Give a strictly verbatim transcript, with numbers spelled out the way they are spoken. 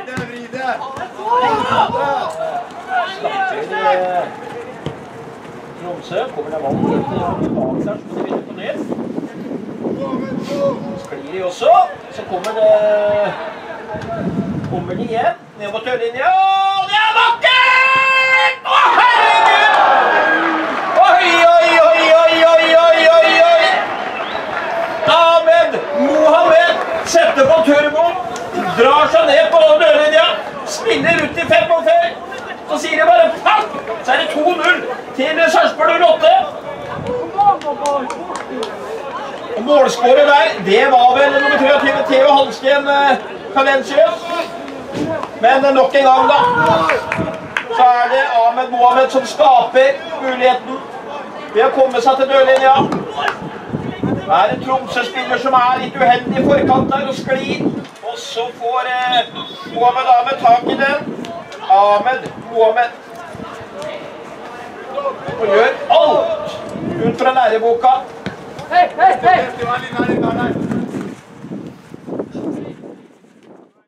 Tromsø kommer det vann litt bak der, så må de begynne på nytt. Sklir de også, så kommer det kommer de igjen, ned mot dørlinja, og det er vakkert! Å herregud! Oi, oi, oi, oi, oi, oi, oi, oi! Ahmed Mohamed setter på turbo, drar seg ned på dørlinja, spiller ut i fem og fem, så sier det bare pang! Så er det to null til Sarpsborg null åtte. Og målskåret der, det var vel nummer treogtyve Theo Halsten Kalensius. Men nok en gang da, så er det Ahmed Mohamed som skaper muligheten ved å komme seg til dørlinja. Det er en Tromsø-spiller som er litt uheldig i forkant der og sklir. Og så får eh, Mohamed Ahmed tak i den. Ahmed Mohamed. Og gjør alt ut fra læreboka. Hei, hei, hei!